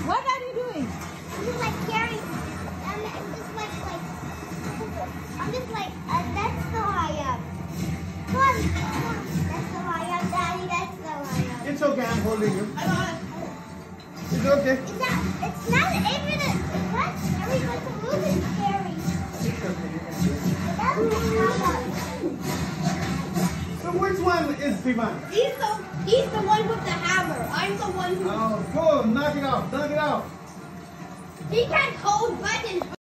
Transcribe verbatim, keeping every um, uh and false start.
What are you doing? I'm just like carrying. I'm, I'm just like like. I'm just like uh, that's so I am. Come on, come on. That's so I am, Daddy. That's so I am. It's okay. I'm holding you. I got it. It's okay. It's not. It's not even. A, it's not scary, but to move is scary. It's okay. You can do it. That's the problem. So which one is Divan? He's the he's the one with the hammer. I'm the one who Oh, go knock it off. Knock it off. he can't hold buttons.